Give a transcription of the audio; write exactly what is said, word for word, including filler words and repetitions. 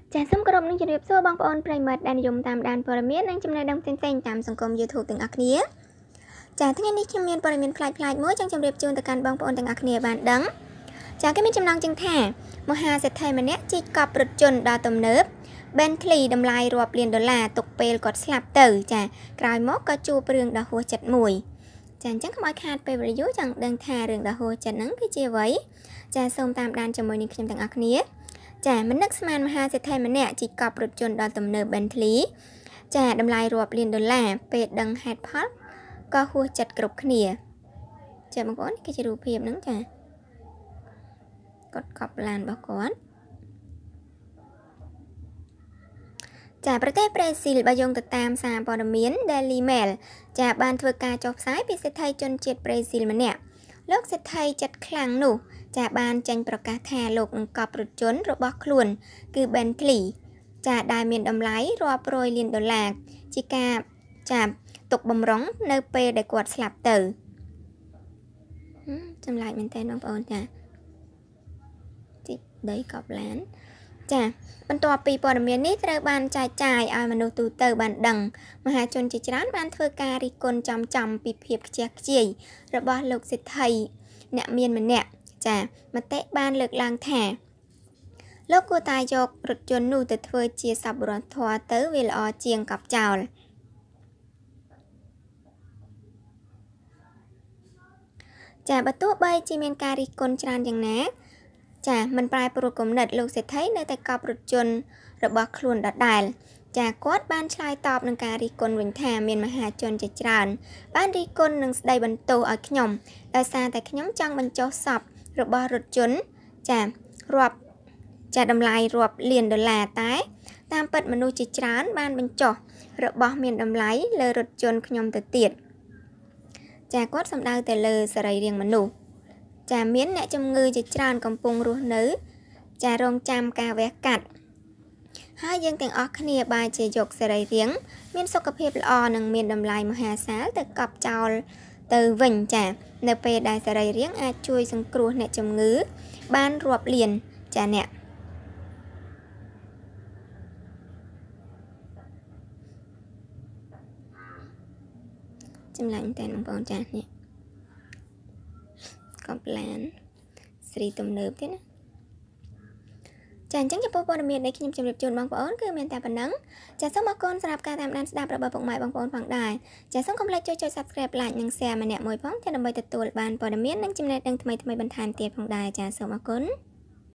ចាសសូមគោរពនឹងជម្រាបសួរបងប្អូនប្រិយមិត្តដែលនិយមតាមដានព័ត៌មាននិងចំណេះដឹងផ្សេងៗតាមសង្គម YouTube ទាំងអស់គ្នាចាថ្ងៃនេះខ្ញុំមានព័ត៌មានប្លែកៗមួយចង់ជម្រាបជូនទៅកាន់បងប្អូនទាំងអស់គ្នាបានដឹងចាគេមានចំណងជើងថាមហាសេដ្ឋីម្នាក់ជីកកប់រថយន្តដល់ទំនើប Bentley តម្លៃរាប់លានដុល្លារទុកពេលគាត់ស្លាប់ទៅចាក្រោយមកក៏ជួបរឿងដ៏ហួសចិត្តមួយចាអញ្ចឹងកុំឲ្យខាតពេលវេលាយូរចង់ដឹងថារឿងដ៏ហួសចិត្តហ្នឹងគឺជាអ្វីចាសូមតាមដានជាមួយនឹងខ្ញុំទាំងអស់គ្នាចាមិននឹកស្មានមហាសេដ្ឋីម្នាក់ជីកកប់រថយន្តដល់ទំនើប Bentley ចាតម្លៃរាប់លានដុល្លារពេលដឹងហេតុផលក៏ហួសចិត្តគ្រប់គ្នាចាបងប្អូនគឺជារូបភាពហ្នឹងចាគាត់កប់ឡានរបស់គាត់ចាប្រទេសប្រេស៊ីលបើយោងទៅតាមសារព័ត៌មាន Daily Mail ចាបានធ្វើការចុះផ្សាយពីសេដ្ឋីជនជាតិប្រេស៊ីលម្នាក់លោកសេដ្ឋីចិត្តខ្លាំងនោះចាបានចេញប្រកាសថាលោកនឹងកប់រថយន្តរបស់ខ្លួនគឺ Bentley ចាដែលមានតម្លៃរាប់រយលានដុល្លារជាការចាទុកបំរុងនៅពេលដែលគាត់ស្លាប់ទៅចម្លែកមែនតើបងប្អូនចាជីកដីកប់ឡានចាបន្ទាប់ពីព័ត៌មាននេះត្រូវបានចែកចាយឲ្យមនុស្សទូទៅបានដឹងមហាជនជាច្រើនបានធ្វើការរិះគន់ចំចំពីភាពខ្ជះខ្ជាយរបស់លោកសេដ្ឋីអ្នកមានម្នាក់ចាមតិបានលើកឡើងថាលោកគួរតែយករថយន្តនោះទៅធ្វើជាសប្បុរសធម៌ទៅវាល្អជាងកប់ចោលចាបើទោះបីជាមានការរិះគន់ច្រើនយ៉ាងណាចាមិនប្រែប្រួលគំនិតលោកសេដ្ឋីនៅតែកប់រថយន្តរបស់ខ្លួនដដែលចាគាត់បានឆ្លើយតបនឹងការរិះគន់វិញថាមានមហាជនជាច្រើនបានរិះគន់នឹងស្ដីបន្ទោសឲ្យខ្ញុំដោយសារតែខ្ញុំចង់បញ្ចុះសពរបស់រថយន្តចារាប់ចាតម្លៃរាប់លានដុល្លារតែតាមពិតមនុស្សជាច្រើនបានបញ្ចុះរបស់មានតម្លៃលើរថយន្តខ្ញុំទៅទៀតចាគាត់សំដៅទៅលើសរីរាង្គមនុស្សចាមានអ្នកជំងឺជាច្រើនកំពុងរស់នៅចារងចាំការវះកាត់ហើយយើងទាំងអស់គ្នាបែរជាយកសរីរាង្គមានសុខភាពល្អនិងមានតម្លៃមហាសាលទៅកប់ចោលទៅវិញចានៅពេលដែលសរីរាង្គអាចជួយសង្គ្រោះអ្នកជំងឺបានរាប់លានចាអ្នកចម្លែកតែបងប្អូនចានេះកប់ឡានស្រីទំនើបទេណាចាអញ្ចឹងចំពោះព័ត៌មានដែលខ្ញុំជម្រាបជូនបងប្អូនគឺមានតែប៉ុណ្ណឹងចាសូមអរគុណសម្រាប់ការតាមដានស្ដាប់របស់ពុកម៉ែបងប្អូនផងដែរចាសូមកុំភ្លេចចូលចុច Subscribe Like និង Share ម្នាក់មួយផងចាដើម្បីទទួលបានព័ត៌មាននិងចំណេះដឹងថ្មីៗបន្ថែមទៀតផងដែរចាសូមអរគុណ